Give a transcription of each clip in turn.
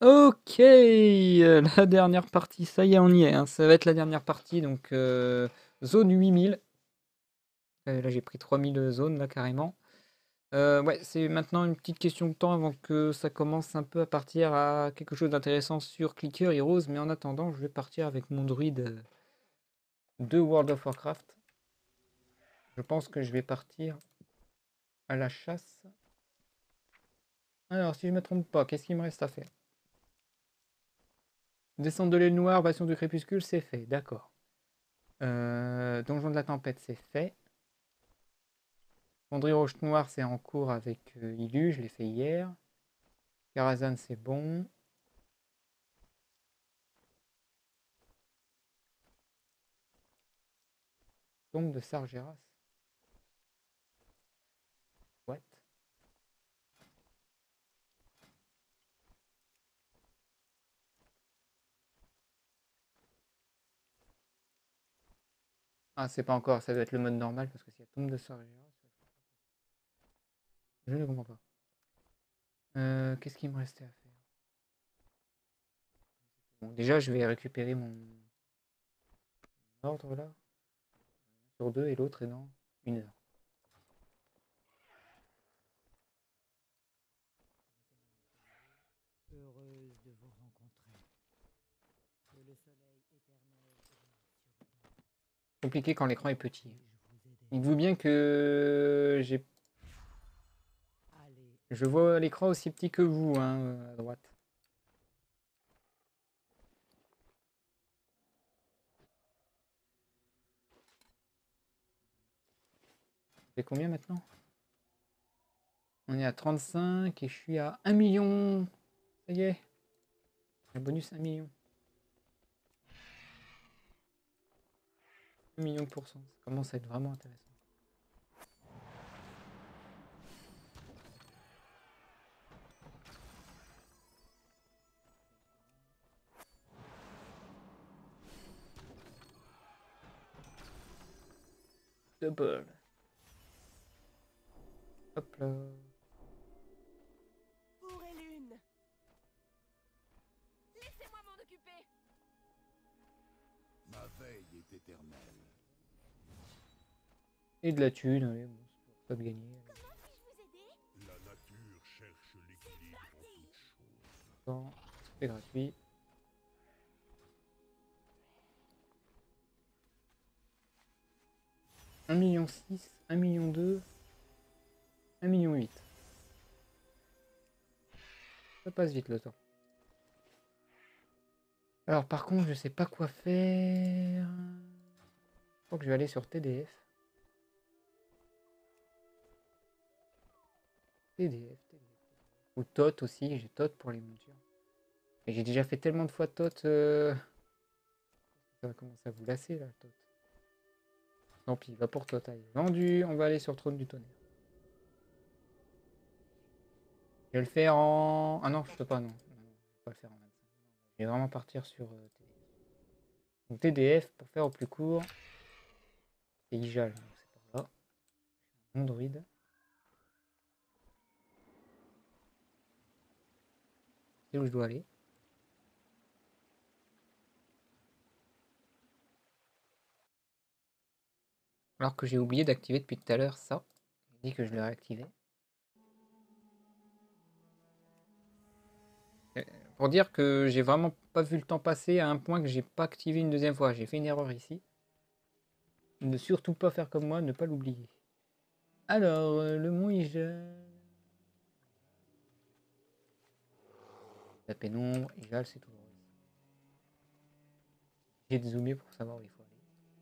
Ok, la dernière partie, ça y est, on y est, hein. Ça va être la dernière partie, donc zone 8000. Là, j'ai pris 3000 zones, là, carrément. Ouais, c'est maintenant une petite question de temps avant que ça commence un peu à partir à quelque chose d'intéressant sur Clicker Heroes, mais en attendant, je vais partir avec mon druide de World of Warcraft. Je pense que je vais partir à la chasse. Alors, si je me trompe pas, qu'est-ce qu'il me reste à faire? Descendre de l'aile noire, Bastion du crépuscule, c'est fait, d'accord. Donjon de la tempête, c'est fait. Fonderie Roche Noire, c'est en cours avec Illu, je l'ai fait hier. Karazhan, c'est bon. Tombe de Sargeras. What? Ah, c'est pas encore, ça doit être le mode normal parce que s'il y a tombe de Sargeras, je ne comprends pas. Qu'est-ce qu'il me restait à faire? Bon, déjà, je vais récupérer mon ordre là. Sur deux et l'autre est dans 1 heure. Heureuse de vous rencontrer. Que le soleil éternel brille sur vous. Compliqué quand l'écran est petit. Puis-je vous aider? Dites-vous bien que Allez, je vois l'écran aussi petit que vous, hein, à droite. C'est combien maintenant? On est à 35 et je suis à 1 million. Ça y est. Le bonus 1 million. 1 million de pourcents. Ça commence à être vraiment intéressant. Double. Hop là. Pour et lune. Laissez-moi m'en occuper. Ma veille est éternelle. Et de la thune, allez, bon, c'est pour ça de gagner. Comment puis-je vous aider? La nature cherche l'équilibre en toutes choses. Attends, c'est gratuit. $1,6 million, 1,2 million, 1,8 million. Ça passe vite le temps. Alors par contre, je sais pas quoi faire. Je crois que je vais aller sur TDF. TDF. Ou TOT aussi, j'ai TOT pour les montures. Et j'ai déjà fait tellement de fois TOT. Ça va commencer à vous lasser là, TOT. Tant pis, va pour TOT. Allez. Vendu, on va aller sur Trône du Tonnerre. Je vais le faire en... Ah non, je peux pas, non. Non, je vais pas le faire en 25. Je vais vraiment partir sur TDF. Donc TDF, pour faire au plus court, c'est Ijal, donc c'est par là. Mon druide. C'est où je dois aller. Alors que j'ai oublié d'activer depuis tout à l'heure ça. J'ai dit que je l'aurais activé. Pour dire que j'ai vraiment pas vu le temps passer à un point que j'ai pas activé une deuxième fois. J'ai fait une erreur ici. Ne surtout pas faire comme moi, ne pas l'oublier. Alors, le mont Ijal. La pénombre, Ijal, c'est tout droit. J'ai de zoomer pour savoir où il faut aller.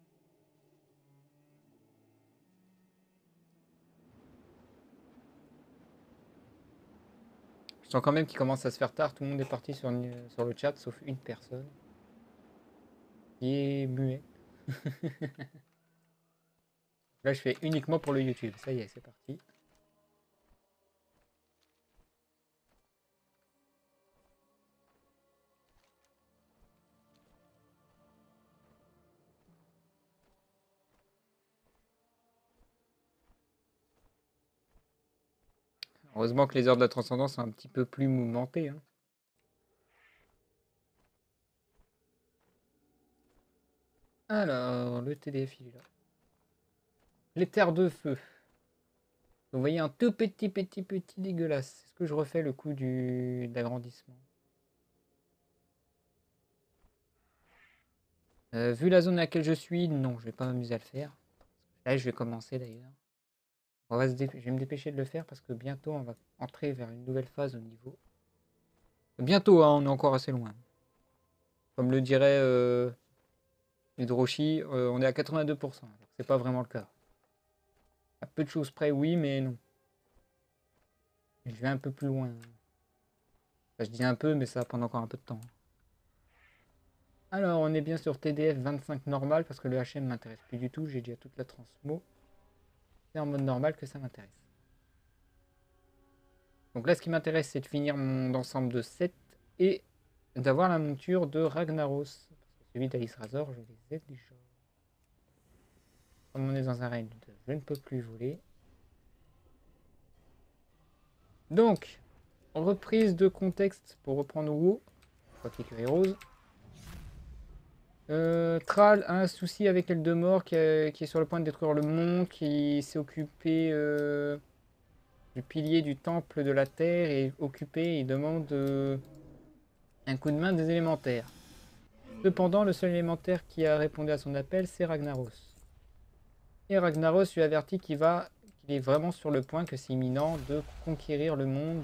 Je sens quand même qu'il commence à se faire tard. Tout le monde est parti sur le chat, sauf une personne. Qui est muet. Là, je fais uniquement pour le YouTube. Ça y est, c'est parti. Heureusement que les heures de la transcendance sont un petit peu plus mouvementées. Hein. Alors, le TDF, il est là. Les terres de feu. Vous voyez un tout petit dégueulasse. Est-ce que je refais le coup d'agrandissement? Vu la zone à laquelle je suis, non, je vais pas m'amuser à le faire. Là, je vais commencer d'ailleurs. Je vais me dépêcher de le faire parce que bientôt on va entrer vers une nouvelle phase au niveau. Bientôt, hein, on est encore assez loin. Comme le dirait Hydroshi, on est à 82%. C'est pas vraiment le cas. À peu de choses près, oui, mais non. Je vais un peu plus loin. Enfin, je dis un peu, mais ça va prendre encore un peu de temps. Alors, on est bien sur TDF 25 normal parce que le HM m'intéresse plus du tout. J'ai déjà toute la transmo. C'est en mode normal que ça m'intéresse. Donc là, ce qui m'intéresse, c'est de finir mon ensemble de 7 et d'avoir la monture de Ragnaros. Parce que celui d'Alice Razor, je les ai déjà. Comme on est dans un raid, je ne peux plus voler. Donc, reprise de contexte pour reprendre WoW. Quoi qu'écurie rose. Thrall a un souci avec Eldemort qui est sur le point de détruire le monde, qui s'est occupé du pilier du temple de la terre et occupé, il demande un coup de main des élémentaires. Cependant, le seul élémentaire qui a répondu à son appel, c'est Ragnaros. Et Ragnaros lui avertit qu'il est vraiment sur le point, que c'est imminent de conquérir le monde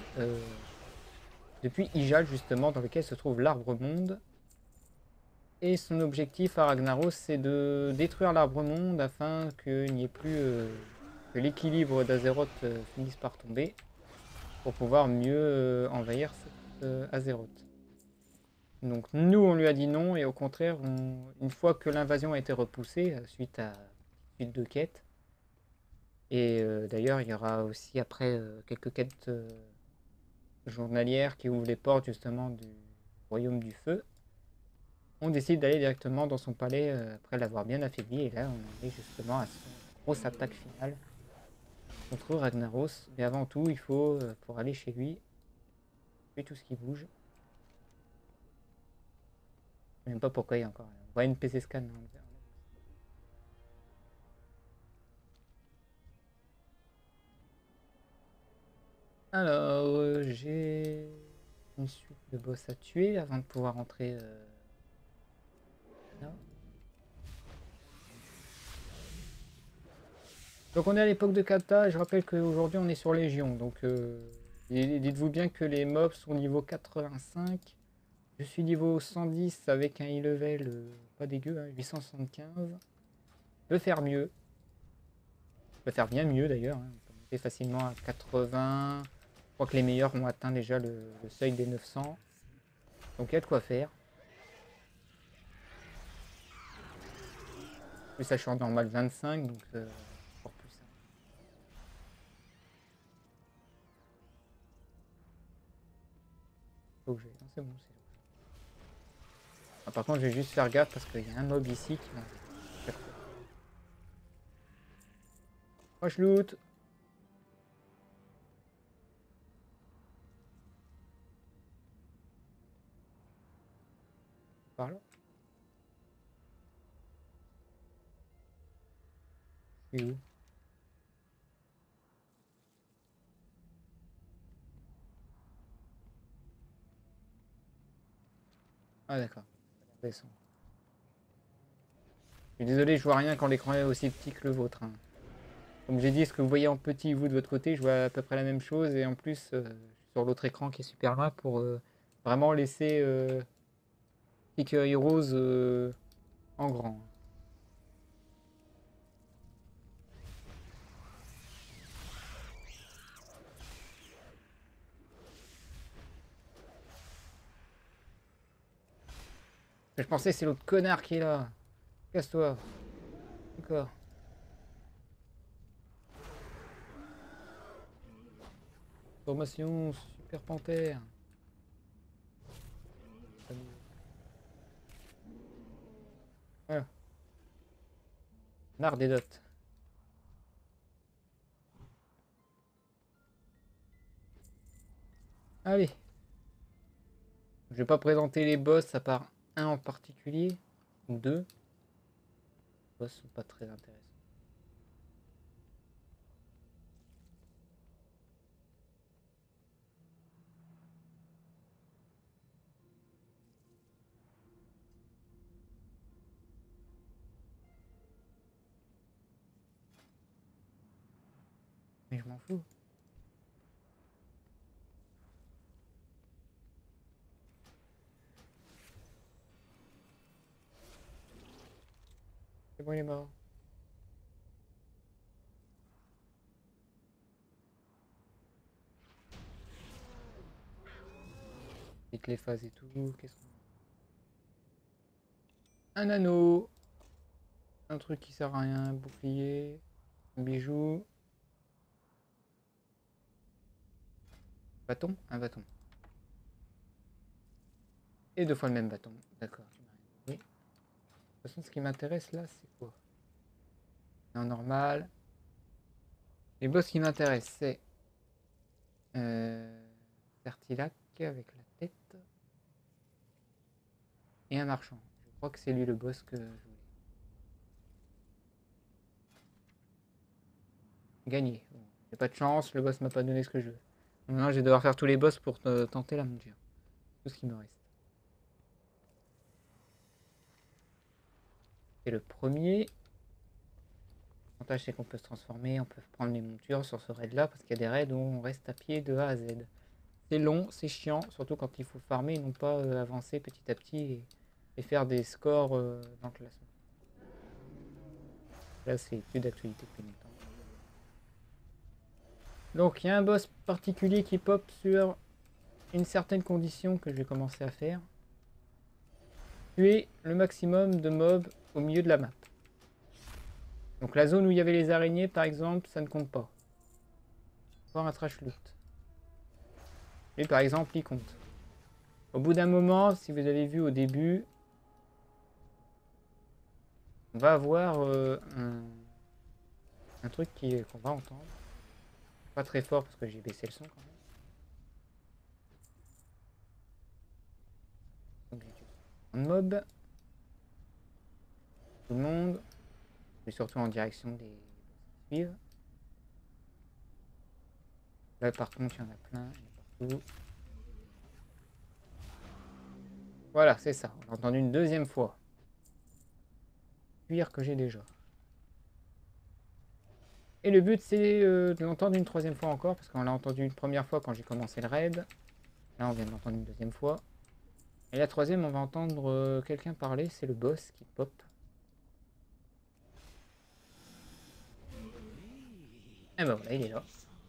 depuis Ijal, justement, dans lequel se trouve l'arbre monde. Et son objectif à Ragnaros, c'est de détruire l'arbre monde afin qu'il n'y ait plus que l'équilibre d'Azeroth finisse par tomber pour pouvoir mieux envahir Azeroth. Donc nous, on lui a dit non et au contraire, une fois que l'invasion a été repoussée suite à suite de quêtes, et d'ailleurs il y aura aussi après quelques quêtes journalières qui ouvrent les portes justement du royaume du feu. On décide d'aller directement dans son palais après l'avoir bien affaibli. Et là, on est justement à son grosse attaque finale contre Ragnaros. Mais avant tout, il faut, pour aller chez lui, tuer tout ce qui bouge. Je sais même pas pourquoi il y a encore. On voit une PC scan. Alors, j'ai une suite de boss à tuer avant de pouvoir entrer là. Donc on est à l'époque de Kata, et je rappelle qu'aujourd'hui on est sur Légion, donc dites-vous bien que les mobs sont niveau 85, je suis niveau 110 avec un e-level pas dégueu, hein, 875, je peux faire mieux, je peux faire bien mieux d'ailleurs, hein. On peut monter facilement à 80, je crois que les meilleurs ont atteint déjà le seuil des 900, donc il y a de quoi faire. En plus ça je suis en normal 25, donc encore plus. Faut que non, c'est bon, c'est bon. Ah, par contre, je vais juste faire gaffe parce qu'il y a un mob ici qui va. Oh, je loot. Par là. Je suis où? Ah, d'accord. Je suis désolé, je vois rien quand l'écran est aussi petit que le vôtre, hein. Comme j'ai dit, ce que vous voyez en petit, vous de votre côté, je vois à peu près la même chose. Et en plus, je suis sur l'autre écran qui est super loin pour vraiment laisser Écurie Rose en grand. Je pensais que c'est l'autre connard qui est là. Casse-toi. D'accord. Formation Super Panthère. Voilà. Marre des dots. Allez. Je vais pas présenter les boss à part un en particulier. Ou deux. boss sont pas très intéressants. Mais je m'en fous. C'est bon, il est mort. Vite les phases et tout. Qu'est-ce qu'on a? Un anneau. Un truc qui sert à rien. Un bouclier. Un bijou. Bâton? Un bâton. Et 2 fois le même bâton. D'accord. Oui. De toute façon, ce qui m'intéresse là, c'est quoi? En normal. Les boss qui m'intéressent, c'est Certilac avec la tête et un marchand. Je crois que c'est lui le boss que je voulais. Gagner. Bon, j'ai pas de chance, le boss m'a pas donné ce que je veux. Maintenant, je vais devoir faire tous les boss pour tenter la monture. Tout ce qui me reste. C'est le premier. L'avantage, c'est qu'on peut se transformer, on peut prendre les montures sur ce raid là, parce qu'il y a des raids où on reste à pied de A à Z. C'est long, c'est chiant, surtout quand il faut farmer et non pas avancer petit à petit et faire des scores dans le classement. Là, c'est plus d'actualité depuis longtemps. Donc, il y a un boss particulier qui pop sur une certaine condition que je vais commencer à faire. Tuer le maximum de mobs au milieu de la map. Donc la zone où il y avait les araignées, par exemple, ça ne compte pas. Voir un trash loot. Lui, par exemple, il compte. Au bout d'un moment, si vous avez vu au début, on va avoir un truc qu'on va entendre. Pas très fort parce que j'ai baissé le son quand même. Donc, un mob. Tout le monde. Et surtout en direction des boss qui suivent. Là, par contre, il y en a plein. Il y en a partout. Voilà, c'est ça. On l'a entendu une deuxième fois. Cuir que j'ai déjà. Et le but, c'est de l'entendre une troisième fois encore, parce qu'on l'a entendu une première fois quand j'ai commencé le raid. Là, on vient de l'entendre une deuxième fois. Et la troisième, on va entendre quelqu'un parler, c'est le boss qui pop. Et ben voilà, il est là.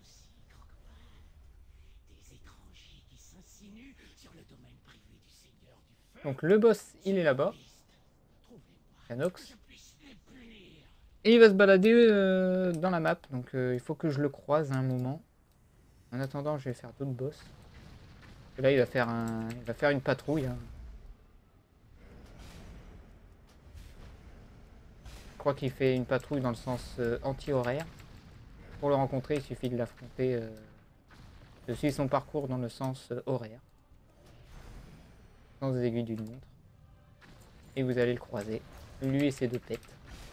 Donc le boss, il est là-bas. Canox. Et il va se balader dans la map, donc il faut que je le croise à un moment. En attendant, je vais faire d'autres boss. Et là, il va faire une patrouille. Hein. Je crois qu'il fait une patrouille dans le sens anti-horaire. Pour le rencontrer, il suffit de l'affronter, de suivre son parcours dans le sens horaire. Sans aiguilles d'une montre. Et vous allez le croiser. Lui et ses 2 têtes.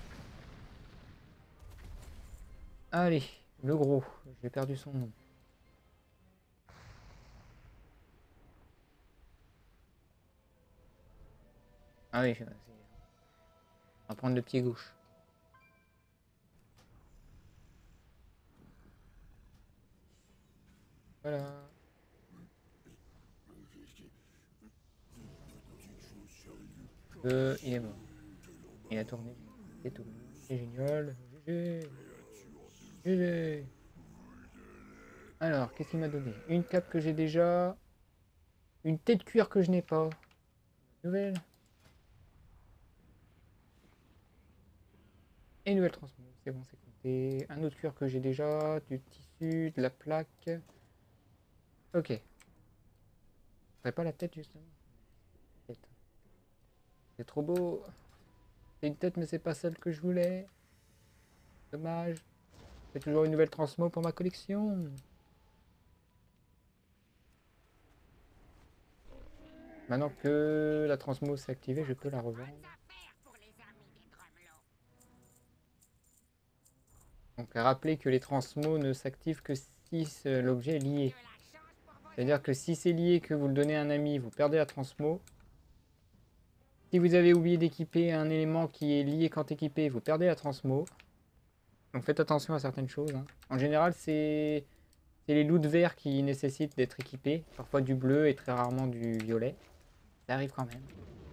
Allez, le gros. J'ai perdu son nom. Ah oui, on va prendre le pied gauche. Voilà. Il est mort. Il a tourné. C'est tout. C'est génial. GG. GG. Alors, qu'est-ce qu'il m'a donné? Une cape que j'ai déjà. Une tête de cuir que je n'ai pas. Nouvelle. Et une nouvelle transmo. C'est bon, c'est compté. Un autre cuir que j'ai déjà. Du tissu, de la plaque. Ok. C'est pas la tête justement. C'est trop beau. C'est une tête mais c'est pas celle que je voulais. Dommage. C'est toujours une nouvelle transmo pour ma collection. Maintenant que la transmo s'est activée, je peux la revendre. Donc rappelez que les transmos ne s'activent que si l'objet est lié. C'est-à-dire que si c'est lié, que vous le donnez à un ami, vous perdez la transmo. Si vous avez oublié d'équiper un élément qui est lié quand équipé, vous perdez la transmo. Donc faites attention à certaines choses. Hein. En général, c'est les loots verts qui nécessitent d'être équipés. Parfois du bleu et très rarement du violet. Ça arrive quand même.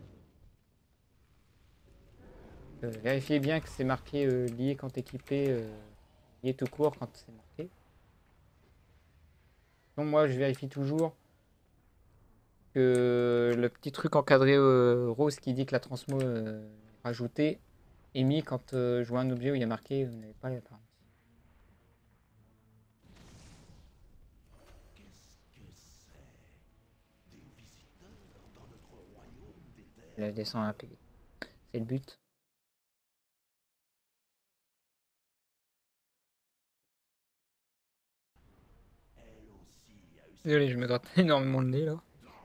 Vérifiez bien que c'est marqué lié quand équipé, lié tout court quand c'est marqué. Donc moi, je vérifie toujours que le petit truc encadré rose qui dit que la transmo rajoutée est mis quand je vois un objet où il y a marqué vous n'avez pas l'apparence. Elle descend un peu vite. C'est le but. Désolé, je me gratte énormément le nez là.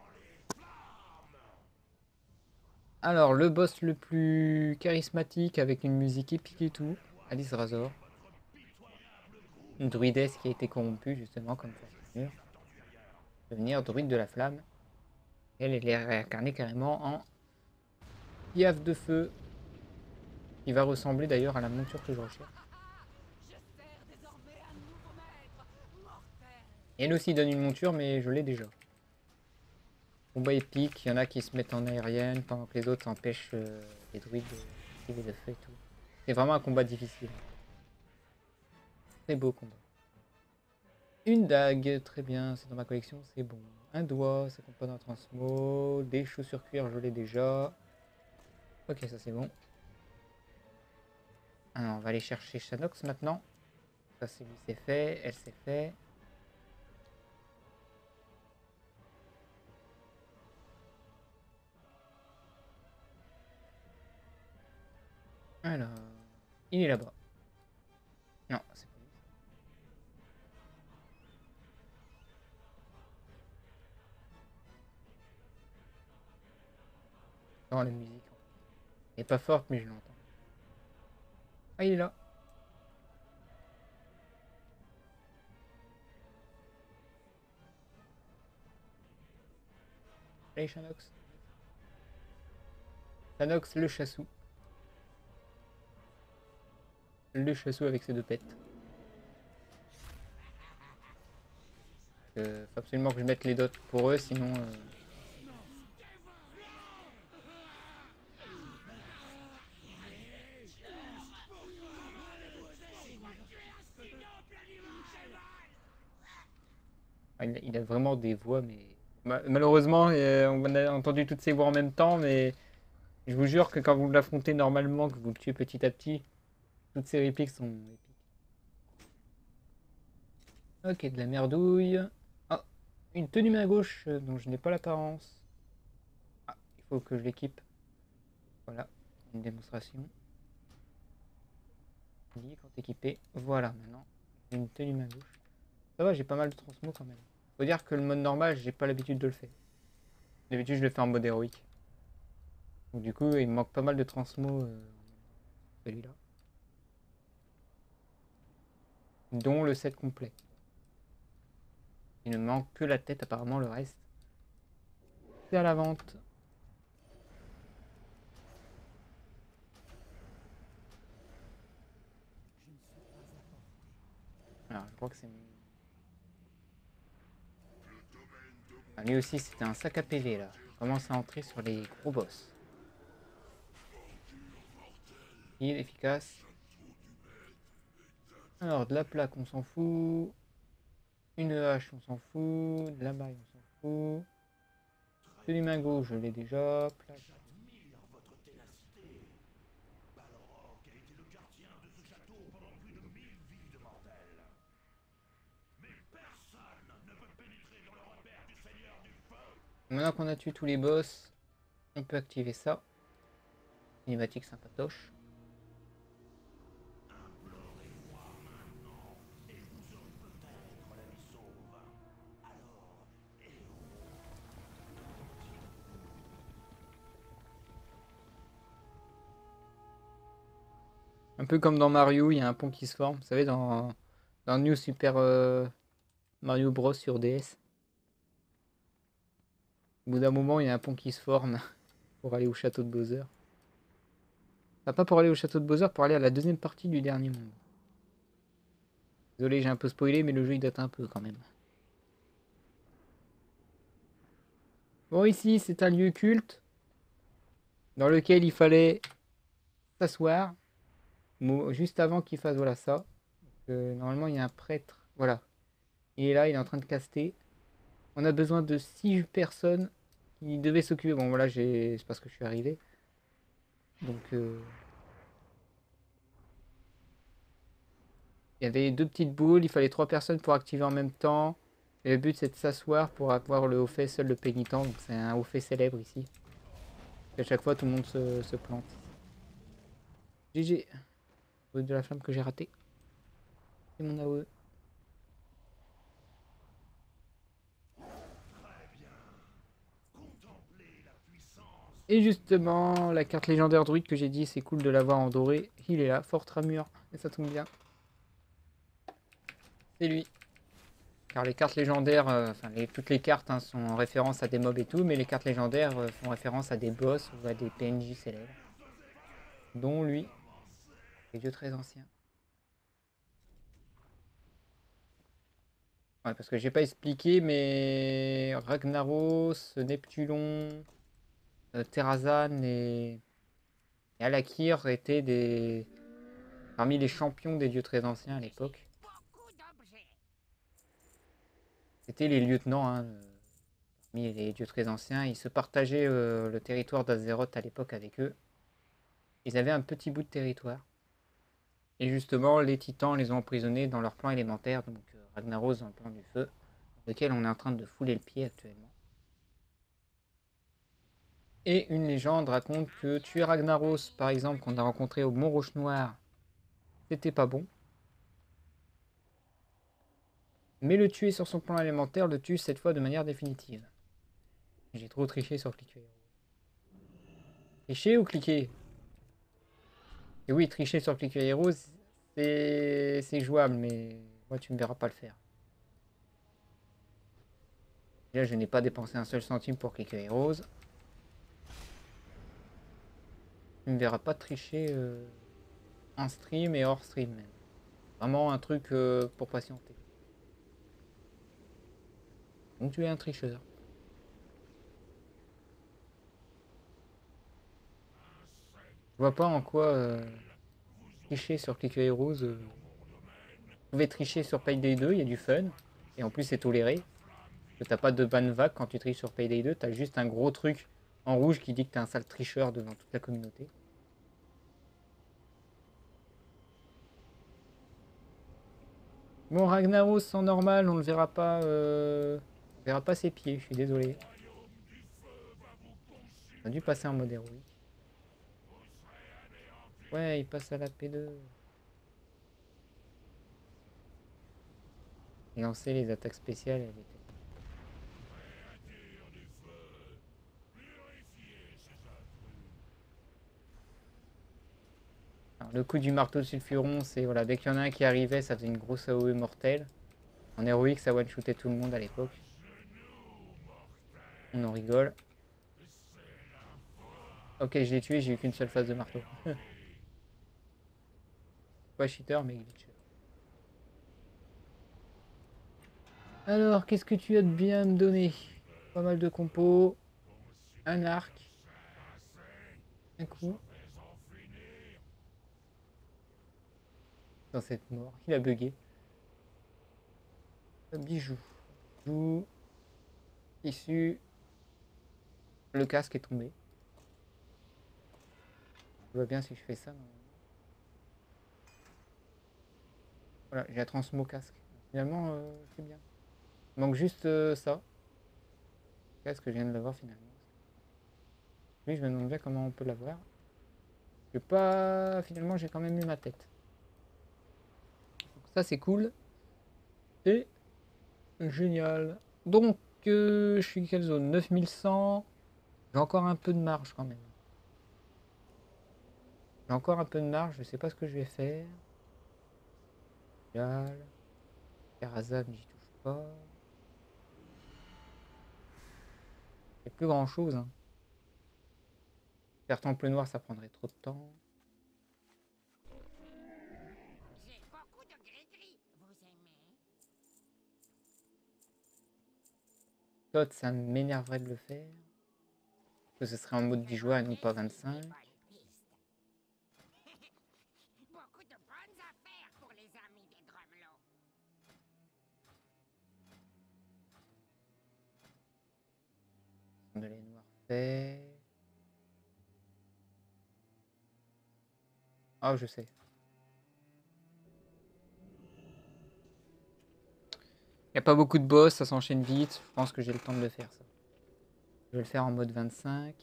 Alors, le boss le plus charismatique avec une musique épique et tout, Alice Razor. Une druidesse qui a été corrompue justement comme Fortune. Devenir druide de la flamme. Elle est réincarnée carrément en piaf de feu. Qui va ressembler d'ailleurs à la monture que je recherche. Et elle aussi donne une monture mais je l'ai déjà. Combat épique, il y en a qui se mettent en aérienne pendant que les autres empêchent les druides de tirer de feu et tout. C'est vraiment un combat difficile. Très beau combat. Une dague, très bien, c'est dans ma collection, c'est bon. Un doigt, ça compte pas dans la transmo. Des chaussures cuir, je l'ai déjà. Ok, ça c'est bon. Alors, on va aller chercher Shanox maintenant. Ça c'est lui, c'est fait, elle c'est fait. Alors, il est là-bas. Non, c'est pas lui. Dans la musique. Elle est pas forte, mais je l'entends. Ah, il est là. Allez, Shanox. Shanox, le chassou. Le chassou avec ses deux pets. Faut absolument que je mette les dots pour eux, sinon... Ah, il a vraiment des voix, mais... Malheureusement, on a entendu toutes ces voix en même temps, mais je vous jure que quand vous l'affrontez normalement, que vous le tuez petit à petit, toutes ces répliques sont épiques. Ok, de la merdouille. Ah, une tenue main gauche dont je n'ai pas l'apparence. Ah, il faut que je l'équipe. Voilà, une démonstration. Lié quand équipé. Voilà, maintenant, j'ai une tenue main gauche. Ça va, j'ai pas mal de transmo quand même. Faut dire que le mode normal, j'ai pas l'habitude de le faire. D'habitude, je le fais en mode héroïque. Donc, du coup, il me manque pas mal de transmo celui-là. Dont le set complet. Il ne manque que la tête, apparemment, le reste. C'est à la vente. Alors, je crois que c'est... Ah, lui aussi, c'était un sac à PV, là. Il commence à entrer sur les gros boss. Il est efficace. Alors, de la plaque, on s'en fout. Une hache, on s'en fout. De la maille, on s'en fout. Tenue main gauche, je l'ai déjà. Plaque. Maintenant qu'on a tué tous les boss, on peut activer ça. Cinématique sympatoche. Un peu comme dans Mario, il y a un pont qui se forme. Vous savez, dans New Super Mario Bros sur DS. Au bout d'un moment, il y a un pont qui se forme pour aller au château de Bowser. Enfin, pas pour aller au château de Bowser, pour aller à la deuxième partie du dernier monde. Désolé, j'ai un peu spoilé, mais le jeu il date un peu quand même. Bon, ici, c'est un lieu culte dans lequel il fallait s'asseoir juste avant qu'il fasse voilà ça. Normalement, il y a un prêtre. Voilà. Il est là, il est en train de caster. On a besoin de 6 personnes qui devaient s'occuper. Bon, voilà, c'est parce que je suis arrivé. Donc, il y avait 2 petites boules. Il fallait 3 personnes pour activer en même temps. Et le but, c'est de s'asseoir pour avoir le haut fait seul le pénitent. Donc, c'est un haut fait célèbre ici. À chaque fois, tout le monde se plante. GG. De la flamme que j'ai raté. C'est mon AOE. Et justement, la carte légendaire druide que j'ai dit, c'est cool de l'avoir en doré. Il est là, Fort Ramur. Et ça tombe bien. C'est lui. Car les cartes légendaires, toutes les cartes hein, sont en référence à des mobs et tout, mais les cartes légendaires font référence à des boss ou à des PNJ célèbres. Dont lui. Les dieux très anciens. Ouais, parce que j'ai pas expliqué, mais Ragnaros, Neptulon, Terrazan et Alakir étaient parmi les champions des dieux très anciens à l'époque. C'était les lieutenants hein, parmi les dieux très anciens. Ils se partageaient le territoire d'Azeroth à l'époque avec eux. Ils avaient un petit bout de territoire. Et justement, les titans les ont emprisonnés dans leur plan élémentaire, donc Ragnaros dans le plan du feu, lequel on est en train de fouler le pied actuellement. Et une légende raconte que tuer Ragnaros, par exemple, qu'on a rencontré au Mont Roche Noir, c'était pas bon. Mais le tuer sur son plan élémentaire le tue cette fois de manière définitive. J'ai trop triché sur cliquer. Tricher ou cliquer? Et oui, tricher sur Clicker Heroes, c'est jouable, mais moi tu me verras pas le faire. Là, je n'ai pas dépensé un seul centime pour Clicker Heroes. Tu me verras pas tricher en stream et hors stream même. Vraiment un truc pour patienter. Donc tu es un tricheur. Je vois pas en quoi tricher sur Clicker Heroes. Vous pouvez tricher sur Payday 2, il y a du fun. Et en plus c'est toléré. T'as pas de ban vague quand tu triches sur Payday 2, t'as juste un gros truc en rouge qui dit que t'es un sale tricheur devant toute la communauté. Bon, Ragnaros en normal, on ne verra pas ses pieds, je suis désolé. On a dû passer en mode héroïque. Ouais, il passe à la P2. Et lancer les attaques spéciales, elle était... Alors, le coup du marteau de sulfuron, c'est voilà, dès qu'il y en a un qui arrivait, ça faisait une grosse AOE mortelle. En héroïque, ça one-shootait tout le monde à l'époque. On en rigole. Ok, je l'ai tué, j'ai eu qu'une seule phase de marteau. Pas cheater, mais glitch. Alors, qu'est-ce que tu as de bien à me donner? Pas mal de compos. Un arc. Un coup. Dans cette mort. Il a bugué. Un bijou. Bijou. Tissu. Le casque est tombé. Je vois bien si je fais ça. Voilà, j'ai la transmo casque. Finalement, c'est bien. Il manque juste ça. Casque, je viens de l'avoir finalement. Oui, je me demande bien comment on peut l'avoir. J'ai pas... Finalement, j'ai quand même eu ma tête. Donc ça, c'est cool. Et génial. Donc, je suis quelle zone? 9100. J'ai encore un peu de marge quand même. J'ai encore un peu de marge, je sais pas ce que je vais faire. Karazhan, j'y touche pas. Il n'y a plus grand chose. Hein. Faire temple noir, ça prendrait trop de temps. J'ai beaucoup de gris-gris. Vous aimez? Todd, ça m'énerverait de le faire. Que ce serait en mode 10 joueurs et non pas 25. Beaucoup de bonnes affaires pour les amis des Drumlow. De les noirs faits. Ah, je sais. Il n'y a pas beaucoup de boss, ça s'enchaîne vite. Je pense que j'ai le temps de le faire, ça. Je vais le faire en mode 25.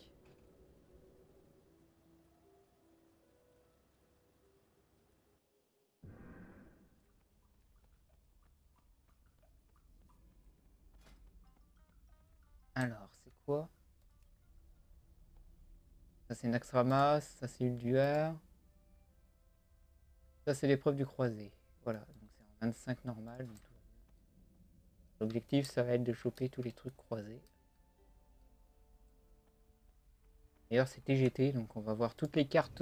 Alors, c'est quoi? Ça, c'est Naxxramas. Ça, c'est Ulduar. Ça, c'est l'épreuve du croisé. Voilà, donc c'est en 25 normal. Donc tout va bien. L'objectif, ça va être de choper tous les trucs croisés. D'ailleurs, c'est TGT, donc on va voir toutes les cartes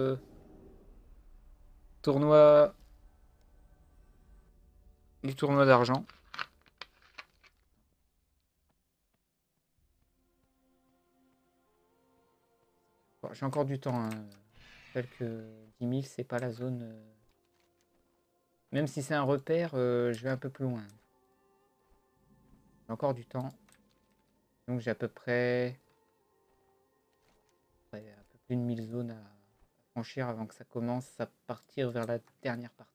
tournois. Du tournoi d'argent. Bon, j'ai encore du temps. Hein. Je rappelle que 10 000, c'est pas la zone. Même si c'est un repère, je vais un peu plus loin. J'ai encore du temps. Donc j'ai à peu près un peu plus de 1000 zones à franchir avant que ça commence à partir vers la dernière partie.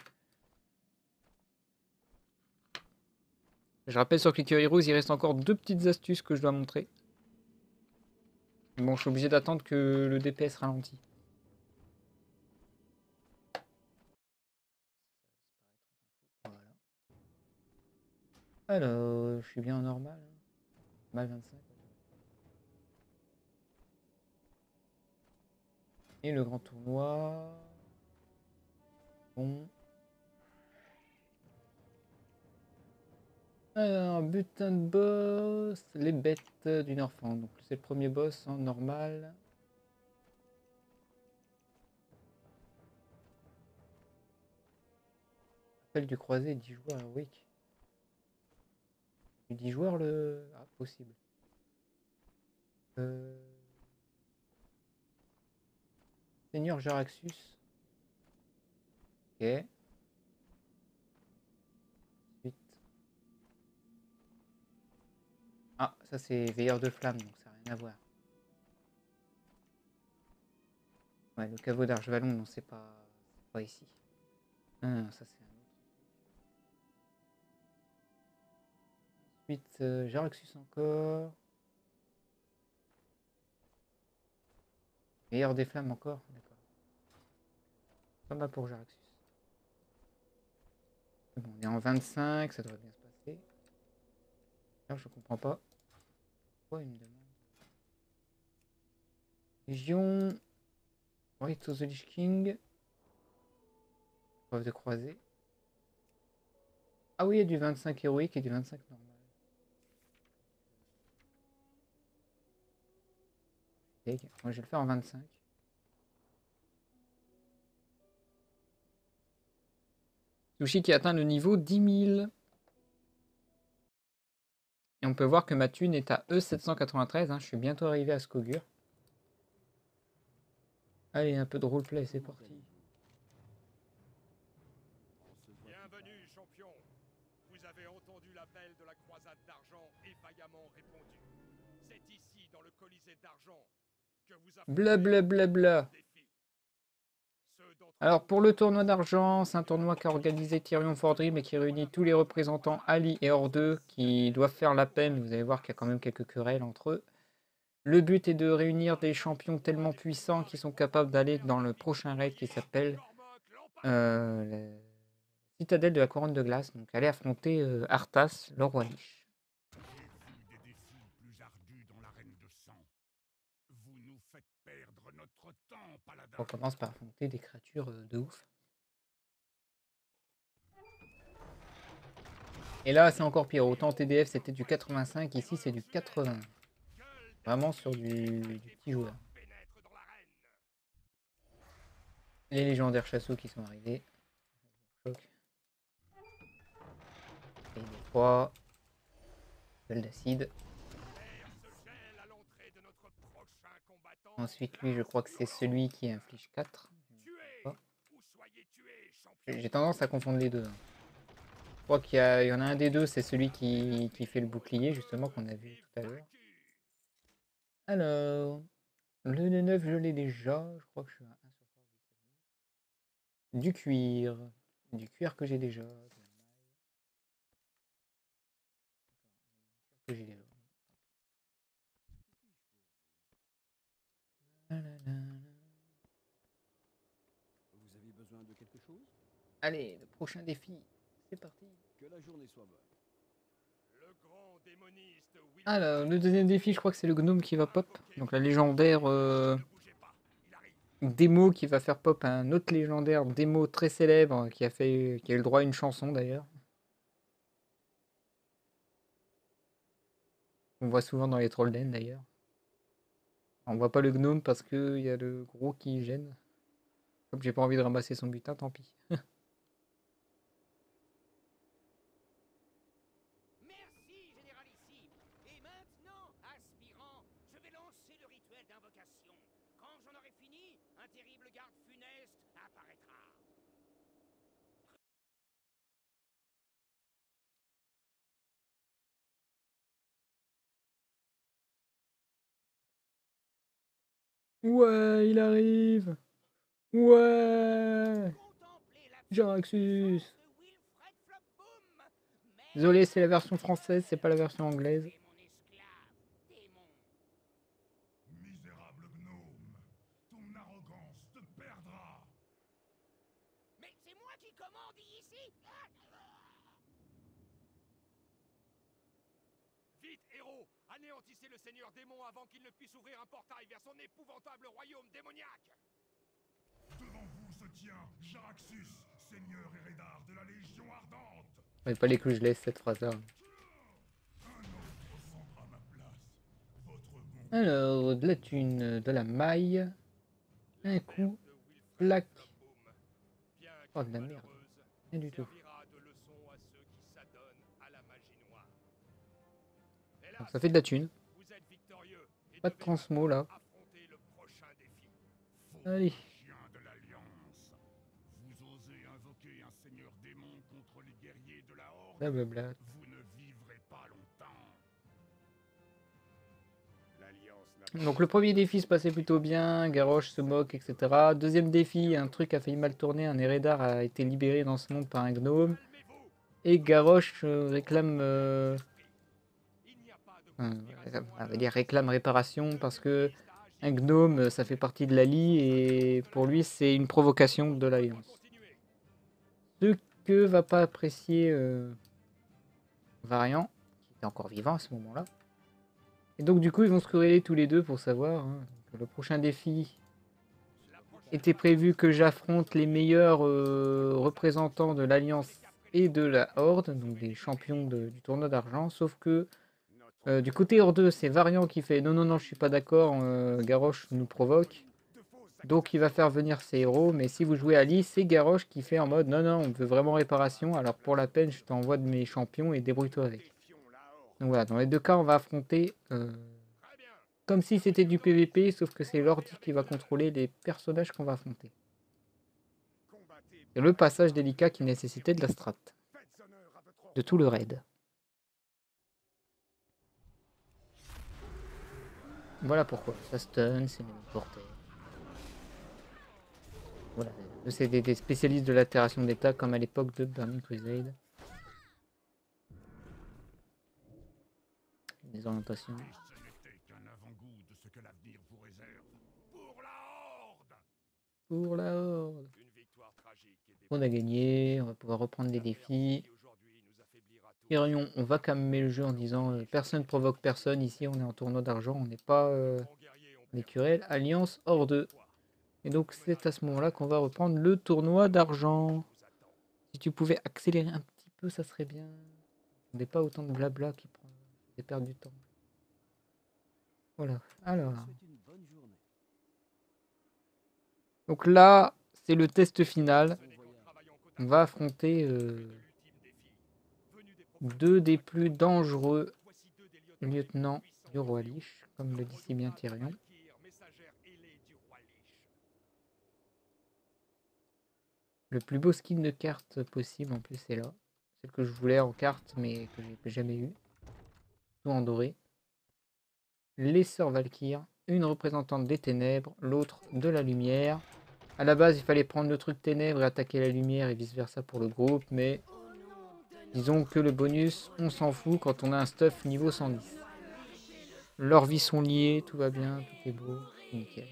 Je rappelle sur Clicker Heroes, il reste encore 2 petites astuces que je dois montrer. Bon, je suis obligé d'attendre que le DPS ralentit. Voilà. Alors, je suis bien en normal. Hein. Mal 25. Et le grand tournoi. Bon. Alors, butin de boss. Les bêtes du Norfang. Donc, c'est le premier boss en normal. Appel du croisé, 10 joueurs, oui. 10 joueurs le. Ah, possible. Seigneur Jaraxus. Ok. Ensuite. Ah, ça c'est Veilleur de flamme, donc ça n'a rien à voir. Ouais, le caveau d'Archevalon, non, c'est pas ici. Non, ça c'est un autre. Ensuite, Jaraxus encore. Veilleur des flammes encore, d'accord. Pas mal pour Jaraxus. Bon, on est en 25, ça devrait bien se passer. Alors, je comprends pas. Pourquoi il me demande Légion. Right to the Lich King. Preuve de croisée. Ah oui, il y a du 25 héroïque et du 25 normal. Moi, je vais le faire en 25. Sushi qui atteint le niveau 10 000. Et on peut voir que ma thune est à E793. Hein. Je suis bientôt arrivé à Skogur. Allez, un peu de roleplay, c'est parti. Bienvenue, champion. Vous avez entendu l'appel de la croisade d'argent et vaillamment répondu. C'est ici, dans le Colisée d'argent, que vous Blablabla. Alors pour le tournoi d'argent, c'est un tournoi qu'a organisé Tyrion Fordry, mais qui réunit tous les représentants Ali et Hors-2 qui doivent faire la peine. Vous allez voir qu'il y a quand même quelques querelles entre eux. Le but est de réunir des champions tellement puissants qui sont capables d'aller dans le prochain raid qui s'appelle la Citadelle de la Couronne de Glace. Donc aller affronter Arthas, le roi Lich. J'ai vu des défis plus ardus dans l'arène de sang. Vous nous faites perdre notre temps, paladin. On commence par affronter des créatures de ouf. Et là, c'est encore pire. Autant TDF, c'était du 85. Ici, c'est du 80. Vraiment sur du petit joueur. Les légendaires chasseaux qui sont arrivés. Choc. Et des fois, gueule d'acide. Ensuite, lui, je crois que c'est celui qui inflige 4. J'ai tendance à confondre les deux. Je crois qu'il y en a un des deux, c'est celui qui fait le bouclier, justement, qu'on a vu tout à l'heure. Alors, le D9, je l'ai déjà. Je crois que je suis à 1 sur 3. Du cuir. Du cuir que j'ai déjà. Que j'ai déjà. Vous avez besoin de quelque chose? Allez, le prochain défi. C'est parti. Que la journée soit bonne. Le grand démoniste Will Alors, le deuxième défi, je crois que c'est le gnome qui va pop. Donc la légendaire ne bougez pas, il arrive. démo qui va faire pop un autre légendaire démo très célèbre qui a eu le droit à une chanson d'ailleurs. On voit souvent dans les Trollden d'ailleurs. On voit pas le gnome parce qu'il y a le gros qui gêne. Comme j'ai pas envie de ramasser son butin, tant pis. Merci, généralissime. Et maintenant, aspirant, je vais lancer le rituel d'invocation. Quand j'en aurai fini, un terrible garde funeste apparaîtra. Ouais, il arrive. Ouais. Contemplez la Jaraxxus. de Wilfred Flopboom. Mais Désolé, c'est la version française, c'est pas la version anglaise. c'est mon esclave, démon. Misérable gnome, ton arrogance te perdra. Mais c'est moi qui commande ici. Vite, héros, anéantissez le seigneur démon avant qu'il ne puisse ouvrir un portail vers son épouvantable royaume démoniaque. Devant vous se tient Jaraxxus, seigneur et rédard de la Légion Ardente. Il fallait que je laisse cette phrase-là. Un autre prendra ma place. Votre monde Alors, de la thune, de la maille. Un coup. Plaque. Oh, de la merde. Rien du tout. Donc, ça fait de la thune. Pas de transmo là. Allez. Chien de l'Alliance, vous osez invoquer un seigneur démon contre les guerriers de la Horde, Blablabla. vous ne vivrez pas longtemps. L'Alliance n'a Donc le premier défi se passait plutôt bien, Garrosh se moque, etc. Deuxième défi, un truc a failli mal tourner, un Eredar a été libéré dans ce monde par un gnome. Et Garrosh réclame, réclame réparation parce que un gnome, ça fait partie de l'Ali et pour lui c'est une provocation de l'Alliance. Ce que va pas apprécier Variant, qui était encore vivant à ce moment-là. Et donc du coup ils vont se quereller tous les deux pour savoir. Hein. Le prochain défi était prévu que j'affronte les meilleurs représentants de l'Alliance et de la Horde, donc des champions du tournoi d'argent, sauf que du côté Horde, c'est Variant qui fait non, je suis pas d'accord, Garrosh nous provoque. Donc il va faire venir ses héros, mais si vous jouez Ali, c'est Garrosh qui fait en mode non, on veut vraiment réparation, alors pour la peine, je t'envoie de mes champions et débrouille-toi avec. Donc voilà, dans les deux cas, on va affronter comme si c'était du PVP, sauf que c'est l'ordi qui va contrôler les personnages qu'on va affronter. C'est le passage délicat qui nécessitait de la strat. De tout le raid. Voilà pourquoi. Ça stun, c'est même porté. Voilà. C'est des spécialistes de l'altération d'état comme à l'époque de Burning Crusade. Des orientations. Ce n'était qu'un avant-goût de ce que l'avenir vous réserve. Pour la Horde. Pour la Horde. Une victoire tragique et On a gagné, on va pouvoir reprendre les défis. Hyrion, on va calmer le jeu en disant personne provoque personne. Ici, on est en tournoi d'argent, on n'est pas Les querelles, alliance, hors-deux. Et donc c'est à ce moment-là qu'on va reprendre le tournoi d'argent. Si tu pouvais accélérer un petit peu, ça serait bien. On n'est pas autant de blabla qui prend des pertes du temps. Voilà. Alors. Donc là, c'est le test final. On va affronter deux des plus dangereux lieutenants du roi Lich, comme le dit si bien Tyrion. Le plus beau skin de carte possible, en plus, c'est là. Celle que je voulais en carte, mais que j'ai jamais eu. Tout en doré. Les sœurs Valkyr, une représentante des ténèbres, l'autre de la lumière. À la base, il fallait prendre le truc ténèbres et attaquer la lumière et vice versa pour le groupe, mais disons que le bonus, on s'en fout quand on a un stuff niveau 110. Leurs vies sont liées, tout va bien, tout est beau, nickel.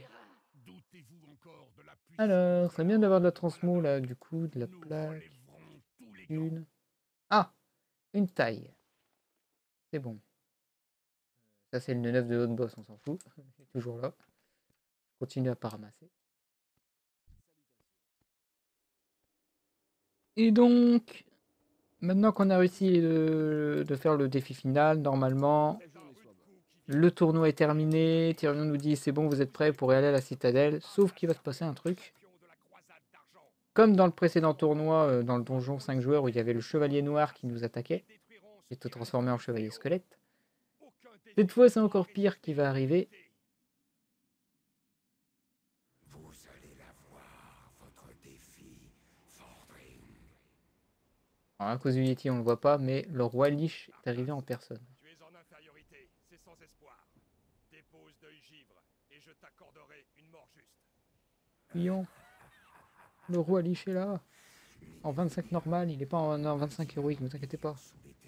Alors, c'est bien d'avoir de la transmo là, du coup, de la plaque. Une. Ah, une taille. C'est bon. Ça, c'est le 9 de haute boss, on s'en fout. Il est toujours là. Continue à pas ramasser. Et donc, maintenant qu'on a réussi de faire le défi final, normalement, le tournoi est terminé. Tyrion nous dit c'est bon, vous êtes prêts pour aller à la citadelle. Sauf qu'il va se passer un truc. Comme dans le précédent tournoi, dans le donjon 5 joueurs, où il y avait le chevalier noir qui nous attaquait, qui était transformé en chevalier squelette. Cette fois, c'est encore pire qui va arriver. Alors, à cause du Yeti, on ne le voit pas, mais le roi Lich est arrivé en personne. Tu es en infériorité, c'est sans espoir. Dépose d'œil givre, et je t'accorderai une mort juste. Fuyons. Le roi Lich est là. En 25 normal, il n'est pas en 25 héroïque, ne vous inquiétez pas.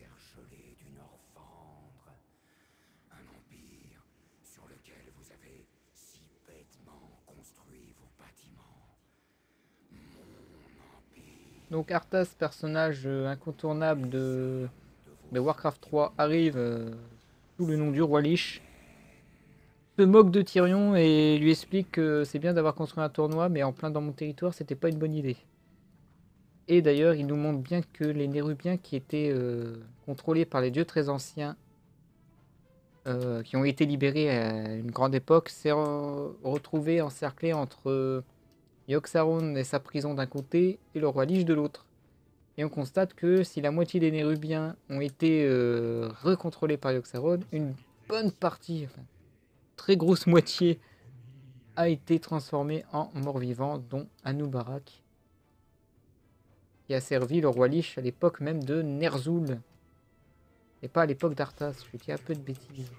Donc Arthas, personnage incontournable de Warcraft 3, arrive sous le nom du roi Lich, se moque de Tyrion et lui explique que c'est bien d'avoir construit un tournoi, mais en plein dans mon territoire, c'était pas une bonne idée. Et d'ailleurs, il nous montre bien que les Nérubiens qui étaient contrôlés par les dieux très anciens, qui ont été libérés à une grande époque, s'est retrouvé encerclé entre Yogg-Saron et sa prison d'un côté et le roi Lich de l'autre. Et on constate que si la moitié des Nérubiens ont été recontrôlés par Yogg-Saron, une bonne partie, enfin, très grosse moitié, a été transformée en mort-vivant, dont Anub'arak, qui a servi le roi Lich à l'époque même de Ner'zhul, et pas à l'époque d'Arthas. Je dis un peu de bêtises.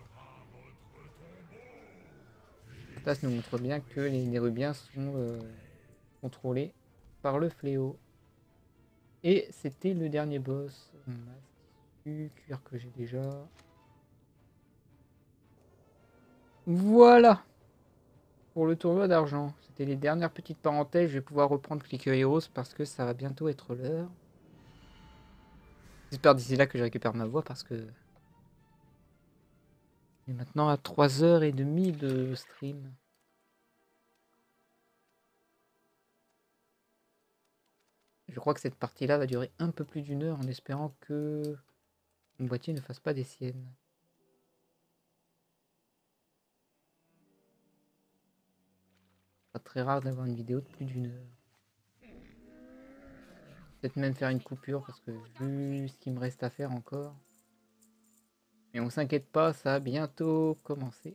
Arthas nous montre bien que les Nérubiens sont contrôlés par le fléau. Et c'était le dernier boss. Cuir que j'ai déjà. Voilà pour le tournoi d'argent. C'était les dernières petites parenthèses. Je vais pouvoir reprendre Clicker Heroes parce que ça va bientôt être l'heure. J'espère d'ici là que je récupère ma voix parce que on est maintenant à 3h30 de stream. Je crois que cette partie-là va durer un peu plus d'1 heure en espérant que mon boîtier ne fasse pas des siennes. C'est pas très rare d'avoir une vidéo de plus d'1 heure. Peut-être même faire une coupure parce que vu ce qu'il me reste à faire encore. Mais on s'inquiète pas, ça a bientôt commencé.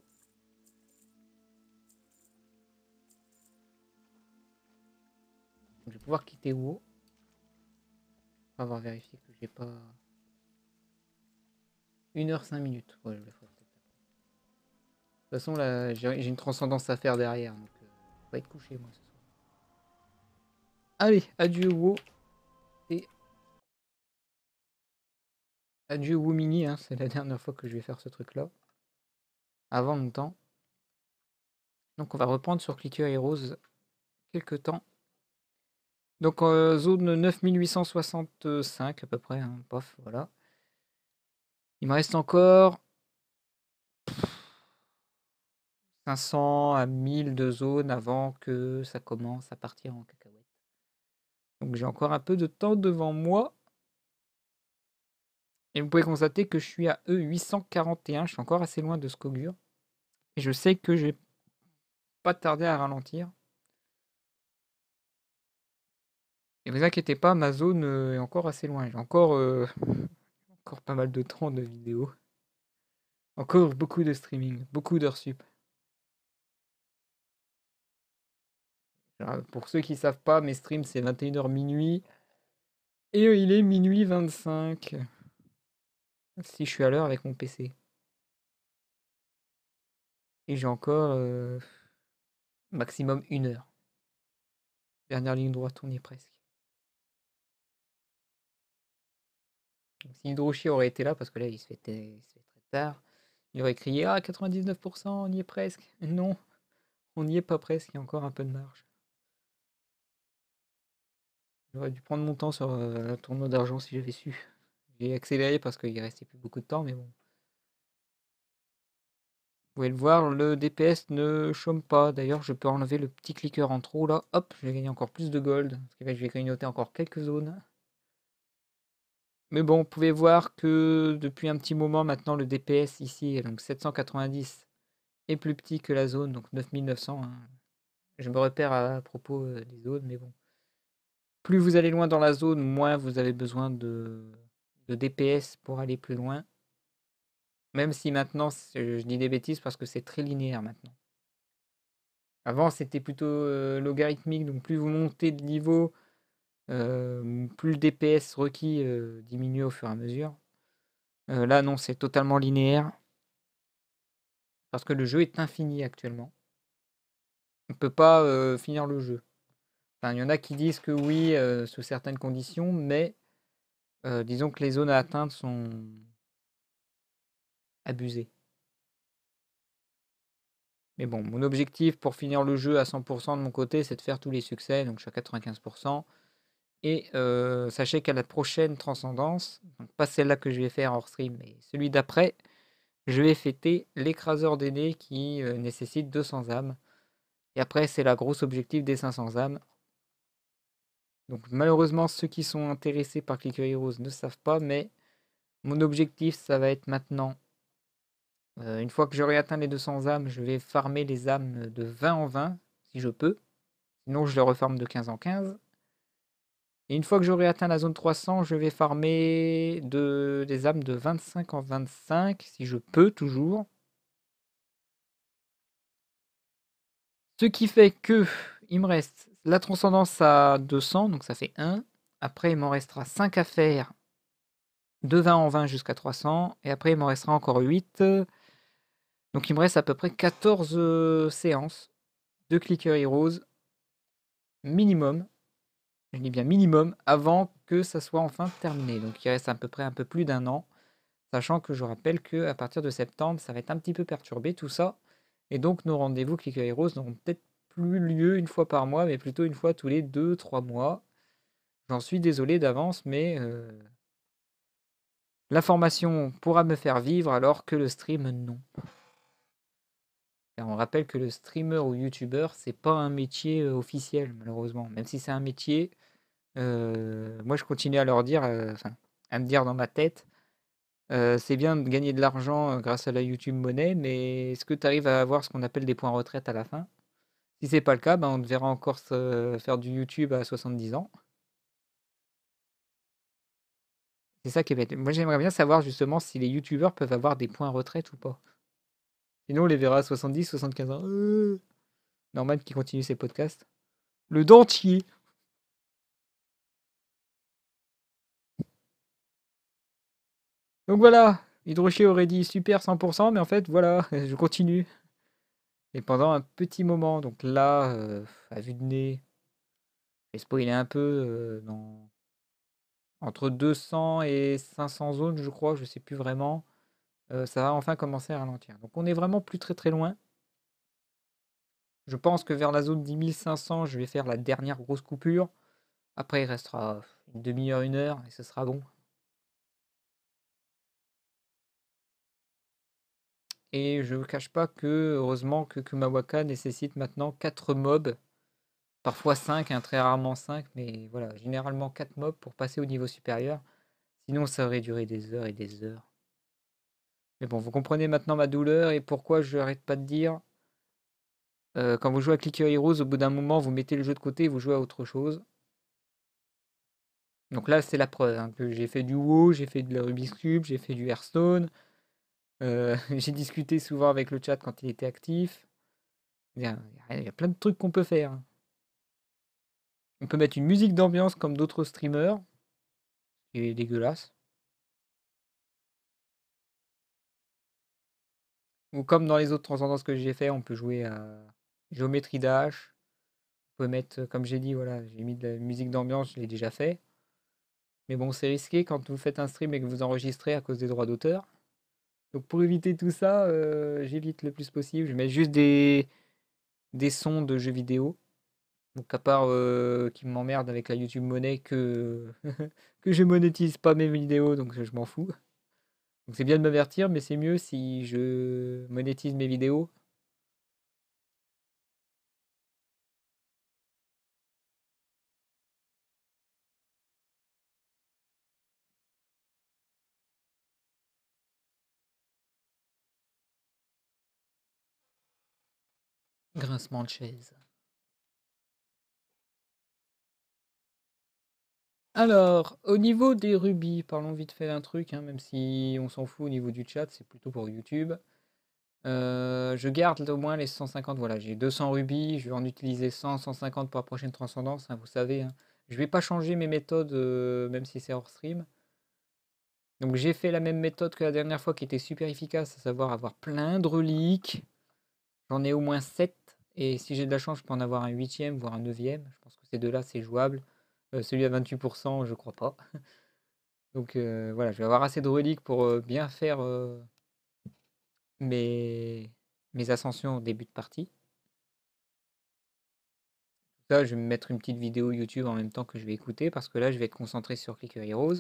Je vais pouvoir quitter WoW. Pour avoir vérifié que j'ai pas 1h05 minutes. Ouais, je le ferai peut-être. De toute façon, là, j'ai une transcendance à faire derrière. Donc, je vais être couché, moi, ce soir. Allez, adieu WoW. Et adieu WoW Mini. Hein, c'est la dernière fois que je vais faire ce truc-là. Avant longtemps. Donc, on va reprendre sur Clicker Heroes quelques temps. Donc, zone 9865 à peu près. Hein, pof, voilà. Il me reste encore 500 à 1000 de zone avant que ça commence à partir en cacahuète. Donc j'ai encore un peu de temps devant moi. Et vous pouvez constater que je suis à E841. Je suis encore assez loin de ce qu'augure. Et je sais que je vais pas tarder à ralentir. Et vous inquiétez pas, ma zone est encore assez loin. J'ai encore pas mal de temps de vidéo. Encore beaucoup de streaming, beaucoup d'heures sup. Alors, pour ceux qui savent pas, mes streams c'est 21h minuit. Et il est minuit 25. Si je suis à l'heure avec mon PC. Et j'ai encore maximum 1 heure. Dernière ligne droite, on y est presque. Donc, si Hydrochi aurait été là, parce que là il se fait très tard, il aurait crié ah 99%, on y est presque. Non, on n'y est pas presque, il y a encore un peu de marge. J'aurais dû prendre mon temps sur un tournoi d'argent si j'avais su. J'ai accéléré parce qu'il restait plus beaucoup de temps, mais bon. Vous pouvez le voir, le DPS ne chôme pas. D'ailleurs, je peux enlever le petit clicker en trop là. Hop, je vais gagner encore plus de gold. Ce qui fait que je vais grignoter encore quelques zones. Mais bon, vous pouvez voir que depuis un petit moment maintenant, le DPS ici, donc 790, est plus petit que la zone, donc 9900. Hein. Je me repère à propos des zones, mais bon. Plus vous allez loin dans la zone, moins vous avez besoin de DPS pour aller plus loin. Même si maintenant, je dis des bêtises parce que c'est très linéaire maintenant. Avant, c'était plutôt logarithmique, donc plus vous montez de niveau, plus le DPS requis diminue au fur et à mesure. Là, non, c'est totalement linéaire. Parce que le jeu est infini actuellement. On ne peut pas finir le jeu. Enfin, il y en a qui disent que oui, sous certaines conditions, mais disons que les zones à atteindre sont abusées. Mais bon, mon objectif pour finir le jeu à 100% de mon côté, c'est de faire tous les succès, donc je suis à 95%. Et sachez qu'à la prochaine transcendance, donc pas celle-là que je vais faire hors stream, mais celui d'après, je vais fêter l'écraseur d'aînés qui nécessite 200 âmes. Et après, c'est la grosse objectif des 500 âmes. Donc malheureusement, ceux qui sont intéressés par Clicker Heroes ne savent pas, mais mon objectif, ça va être maintenant, une fois que j'aurai atteint les 200 âmes, je vais farmer les âmes de 20 en 20, si je peux. Sinon, je les refarme de 15 en 15. Et une fois que j'aurai atteint la zone 300, je vais farmer des âmes de 25 en 25, si je peux toujours. Ce qui fait que il me reste la transcendance à 200, donc ça fait 1. Après, il m'en restera 5 à faire de 20 en 20 jusqu'à 300. Et après, il m'en restera encore 8. Donc il me reste à peu près 14 séances de Clicker Heroes minimum. Je dis bien minimum, avant que ça soit enfin terminé. Donc il reste à peu près un peu plus d'1 an. Sachant que je rappelle qu'à partir de septembre, ça va être un petit peu perturbé tout ça. Et donc nos rendez-vous Clicker Heroes n'auront peut-être plus lieu une fois par mois, mais plutôt une fois tous les 2-3 mois. J'en suis désolé d'avance, mais la formation pourra me faire vivre alors que le stream, non. Car on rappelle que le streamer ou youtubeur, c'est pas un métier officiel, malheureusement. Même si c'est un métier, moi je continue à leur dire, à me dire dans ma tête, c'est bien de gagner de l'argent grâce à la YouTube Money, mais est-ce que tu arrives à avoir ce qu'on appelle des points retraite à la fin? Si c'est pas le cas, ben on te verra encore faire du YouTube à 70 ans. C'est ça qui est bête. Moi j'aimerais bien savoir justement si les youtubeurs peuvent avoir des points retraite ou pas. Sinon on les verra à 70, 75 ans. Norman qui continue ses podcasts. Le dentier. Donc voilà, Hydroché aurait dit super 100%, mais en fait voilà, je continue. Et pendant un petit moment, donc là, à vue de nez, j'ai spoilé un peu entre 200 et 500 zones, je crois, je sais plus vraiment. Ça va enfin commencer à ralentir. Donc on est vraiment plus très très loin. Je pense que vers la zone 10 500, je vais faire la dernière grosse coupure. Après, il restera une demi-heure, 1 heure, et ce sera bon. Et je ne cache pas que, heureusement, que Kumawaka nécessite maintenant 4 mobs, parfois 5, hein, très rarement 5, mais voilà, généralement 4 mobs pour passer au niveau supérieur. Sinon, ça aurait duré des heures et des heures. Mais bon, vous comprenez maintenant ma douleur et pourquoi je n'arrête pas de dire. Quand vous jouez à Clicker Heroes, au bout d'un moment, vous mettez le jeu de côté et vous jouez à autre chose. Donc là, c'est la preuve hein, que j'ai fait du WoW, j'ai fait de la Rubik's Cube, j'ai fait du Hearthstone. J'ai discuté souvent avec le chat quand il était actif. Il y a plein de trucs qu'on peut faire, hein. On peut mettre une musique d'ambiance comme d'autres streamers, qui est dégueulasse. Ou comme dans les autres transcendances que j'ai fait, on peut jouer à Géométrie Dash. On peut mettre, comme j'ai dit, voilà, j'ai mis de la musique d'ambiance, je l'ai déjà fait. Mais bon, c'est risqué quand vous faites un stream et que vous enregistrez à cause des droits d'auteur. Donc pour éviter tout ça, j'évite le plus possible. Je mets juste des sons de jeux vidéo. Donc à part qui m'emmerde avec la YouTube Money que que je monétise pas mes vidéos, donc je m'en fous. Donc c'est bien de m'avertir, mais c'est mieux si je monétise mes vidéos. Grincement de chaise. Alors, au niveau des rubis, parlons vite fait d'un truc, hein, même si on s'en fout au niveau du chat, c'est plutôt pour YouTube. Je garde au moins les 150, voilà, j'ai 200 rubis, je vais en utiliser 100, 150 pour la prochaine transcendance, hein, vous savez. Hein. Je vais pas changer mes méthodes, même si c'est hors stream. Donc j'ai fait la même méthode que la dernière fois qui était super efficace, à savoir avoir plein de reliques. J'en ai au moins 7, et si j'ai de la chance, je peux en avoir un 8e, voire un 9e. Je pense que ces deux-là, c'est jouable. Celui à 28%, je crois pas. Donc voilà, je vais avoir assez de reliques pour bien faire mes ascensions au début de partie. Ça, je vais me mettre une petite vidéo YouTube en même temps que je vais écouter, parce que là, je vais être concentré sur Clicker Heroes.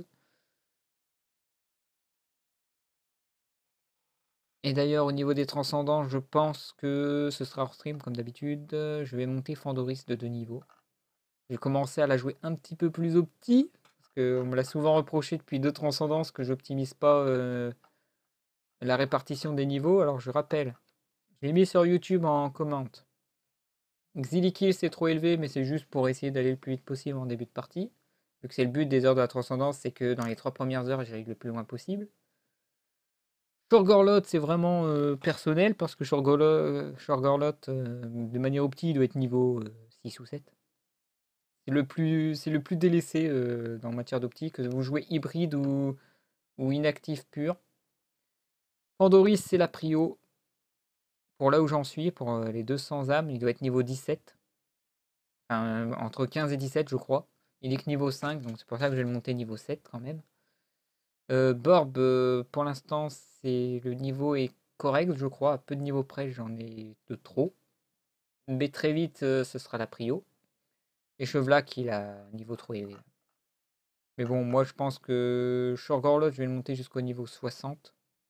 Et d'ailleurs, au niveau des transcendants, je pense que ce sera hors stream, comme d'habitude. Je vais monter Fandoris de 2 niveaux. J'ai commencé à la jouer un petit peu plus opti, parce qu'on me l'a souvent reproché depuis 2 transcendances que j'optimise pas la répartition des niveaux. Alors je rappelle, je l'ai mis sur YouTube en commente. Xilikill c'est trop élevé, mais c'est juste pour essayer d'aller le plus vite possible en début de partie. Vu que c'est le but des heures de la transcendance, c'est que dans les 3 premières heures, j'arrive le plus loin possible. Shorgorlot, c'est vraiment personnel, parce que Shorgorlot, de manière opti, il doit être niveau 6 ou 7. C'est le plus délaissé en matière d'optique, que vous jouez hybride ou inactif pur. Pandoris, c'est la prio. Pour là où j'en suis, pour les 200 âmes, il doit être niveau 17. Enfin, entre 15 et 17, je crois. Il est que niveau 5, donc c'est pour ça que je vais le monter niveau 7 quand même. Borb, pour l'instant, le niveau est correct, je crois. À peu de niveau près, j'en ai de trop. Mais très vite, ce sera la prio. Et Chevelac, il a un niveau trop élevé. Mais bon, moi, je pense que Shorgorlot, je vais le monter jusqu'au niveau 60.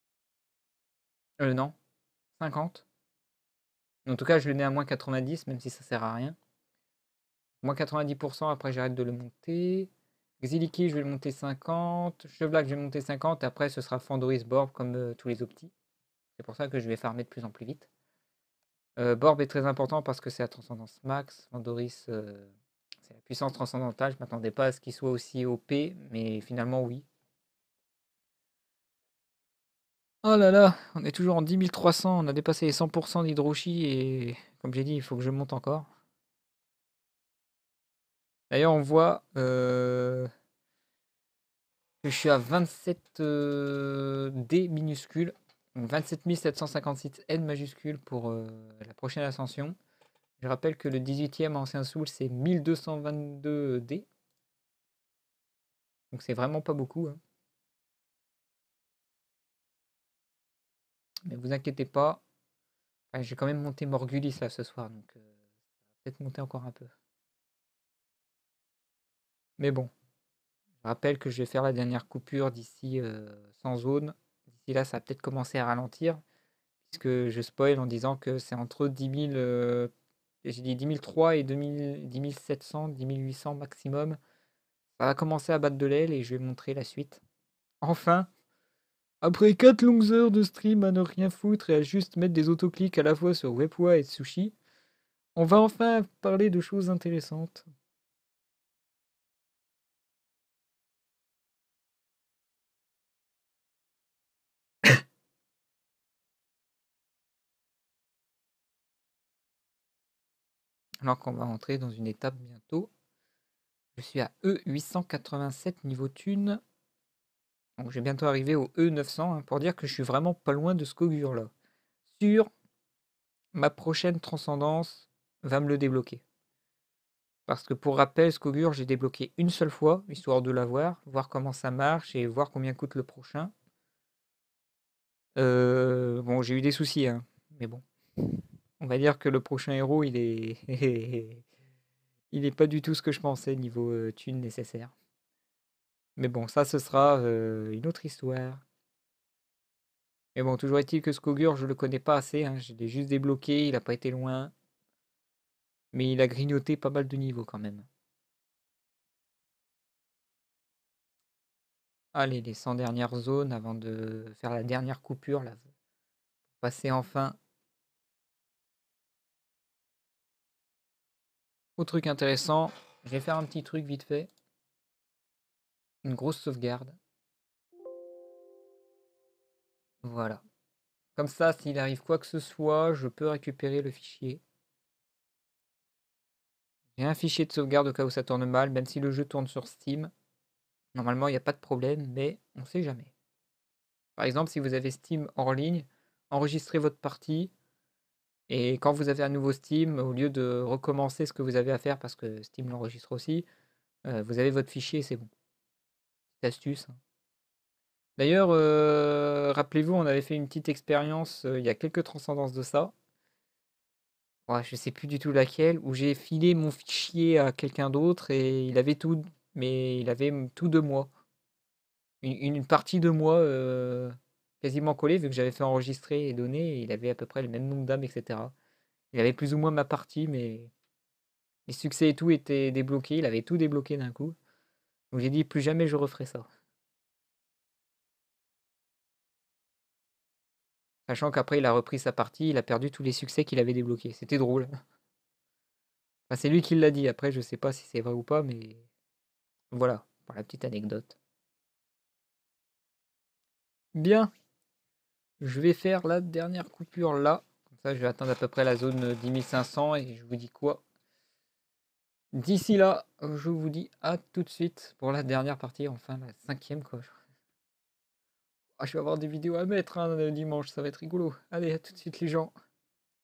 Non, 50. En tout cas, je le mets à moins 90, même si ça sert à rien. Moins 90%, après j'arrête de le monter. Xiliki, je vais le monter 50. Chevelac, je vais le monter 50. Après, ce sera Fandoris Borb comme tous les optis. C'est pour ça que je vais farmer de plus en plus vite. Borb est très important parce que c'est la transcendance max. Fandoris, c'est la puissance transcendantale. Je ne m'attendais pas à ce qu'il soit aussi OP, mais finalement, oui. Oh là là, on est toujours en 10 300. On a dépassé les 100% d'Hydroshi et comme j'ai dit, il faut que je monte encore. D'ailleurs, on voit que je suis à 27 D minuscule, donc 27 756 N majuscule pour la prochaine ascension. Je rappelle que le 18e ancien soul, c'est 1222 D. Donc c'est vraiment pas beaucoup. Hein. Mais vous inquiétez pas, enfin, j'ai quand même monté Morgulis là ce soir, donc ça va peut-être monter encore un peu. Mais bon. Je rappelle que je vais faire la dernière coupure d'ici 100 zones. D'ici là, ça va peut-être commencer à ralentir. que je spoil en disant que c'est entre 10 000, j'ai dit 10 003 et 10 700, 10 800 maximum. Ça va commencer à battre de l'aile et je vais montrer la suite. Enfin, après 4 longues heures de stream à ne rien foutre et à juste mettre des autoclics à la fois sur Webwa et Sushi, on va enfin parler de choses intéressantes. Alors qu'on va entrer dans une étape bientôt. Je suis à E887 niveau thune. Donc je vais bientôt arriver au E900 pour dire que je suis vraiment pas loin de ce Skogure là. Sur ma prochaine transcendance va me le débloquer. Parce que pour rappel, Skogure, j'ai débloqué une seule fois, histoire de l'avoir, voir comment ça marche et voir combien coûte le prochain. Bon, j'ai eu des soucis, hein, mais bon. On va dire que le prochain héros, il est... il est pas du tout ce que je pensais niveau thune nécessaire. Mais bon, ça, ce sera une autre histoire. Mais bon, toujours est-il que Skogure, je le connais pas assez, hein, je l'ai juste débloqué, il a pas été loin. Mais il a grignoté pas mal de niveaux quand même. Allez, les 100 dernières zones avant de faire la dernière coupure, là. Passer enfin au truc intéressant. Je vais faire un petit truc vite fait. Une grosse sauvegarde. Voilà. Comme ça, s'il arrive quoi que ce soit, je peux récupérer le fichier. J'ai un fichier de sauvegarde au cas où ça tourne mal, même si le jeu tourne sur Steam. Normalement, il n'y a pas de problème, mais on ne sait jamais. Par exemple, si vous avez Steam hors ligne, enregistrez votre partie. Et quand vous avez un nouveau Steam, au lieu de recommencer ce que vous avez à faire, parce que Steam l'enregistre aussi, vous avez votre fichier et c'est bon. Petite astuce. D'ailleurs, rappelez-vous, on avait fait une petite expérience il y a quelques transcendances de ça. Ouais, je sais plus du tout laquelle, où j'ai filé mon fichier à quelqu'un d'autre et il avait tout, mais il avait tout de moi. Une partie de moi quasiment collée, vu que j'avais fait enregistrer et donner, et il avait à peu près le même nombre d'âmes, etc. Il avait plus ou moins ma partie, mais les succès et tout étaient débloqués. Il avait tout débloqué d'un coup. Donc j'ai dit plus jamais je referai ça. Sachant qu'après il a repris sa partie, il a perdu tous les succès qu'il avait débloqués. C'était drôle. Enfin, c'est lui qui l'a dit. Après, je sais pas si c'est vrai ou pas, mais voilà, pour la petite anecdote. Bien, je vais faire la dernière coupure là. Comme ça, je vais atteindre à peu près la zone 10 500 et je vous dis quoi? D'ici là, je vous dis à tout de suite pour la dernière partie, enfin la 5e quoi. Ah, je vais avoir des vidéos à mettre hein, le dimanche, ça va être rigolo. Allez, à tout de suite les gens.